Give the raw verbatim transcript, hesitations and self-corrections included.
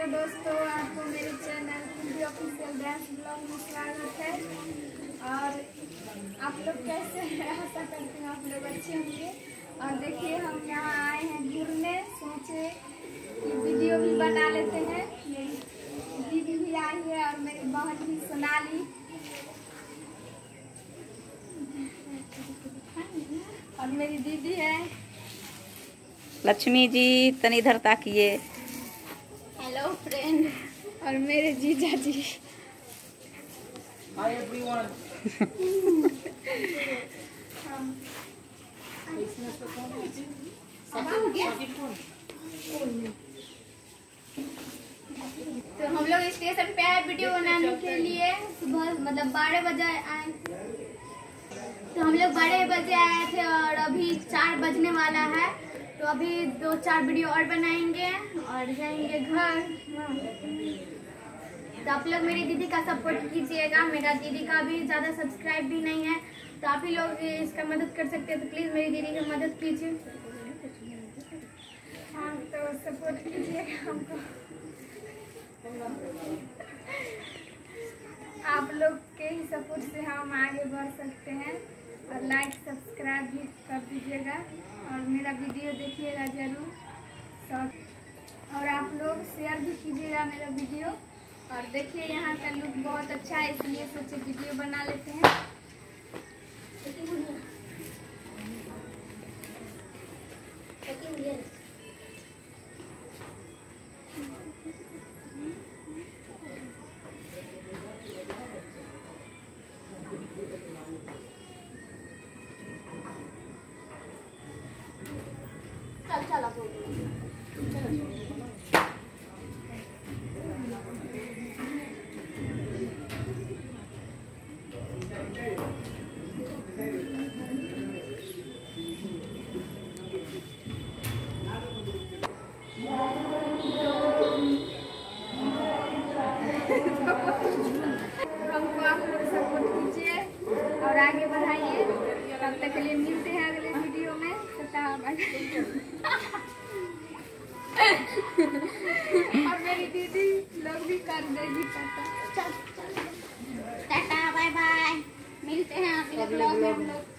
दोस्तों, आपको मेरे चैनल कुंडी ऑफिशियल डांस ब्लॉग में स्वागत है। और आप लोग कैसे हैं? आशा करती हूँ आप लोग अच्छे होंगे। और देखिए, हम यहाँ आए हैं घूमने, सोचे कि वीडियो भी बना लेते हैं। मेरी दीदी भी आई है और मेरी बहन भी सोनाली और मेरी दीदी है लक्ष्मी जी। तनी इधर ताकिए। Hello friend. और मेरे जीजा जी। Hi everyone. तो हम लोग स्टेशन पे आए वीडियो बनाने के लिए। सुबह मतलब बारह बजे आए। तो हम लोग बारह बजे आए थे और अभी चार बजने वाला है। तो अभी दो चार वीडियो और बनाएंगे और जाएंगे घर। तो आप लोग मेरी दीदी का सपोर्ट कीजिएगा। मेरा दीदी का भी ज़्यादा सब्सक्राइब भी नहीं है, तो आप ही लोग इसका मदद कर सकते हैं। तो प्लीज़ मेरी दीदी की मदद कीजिए। हाँ, तो सपोर्ट कीजिएगा हमको। आप लोग के ही सपोर्ट से हम आगे बढ़ सकते हैं। और लाइक सब्सक्राइब भी कर दीजिएगा और मेरा वीडियो देखिएगा ज़रूर सब। और आप लोग शेयर भी कीजिएगा मेरा वीडियो। और देखिए, यहाँ का लुक बहुत अच्छा है, इसलिए सोचे वीडियो बना लेते हैं। चल चल हमको आप लोग सपोर्ट कीजिए और आगे बढ़ाइए। तब तक के लिए मिलते हैं अगले वीडियो में। और मेरी दीदी लोग भी कर देगी टाटा। Tata bye bye. मिलते हैं अगले ब्लॉग में हम लोग।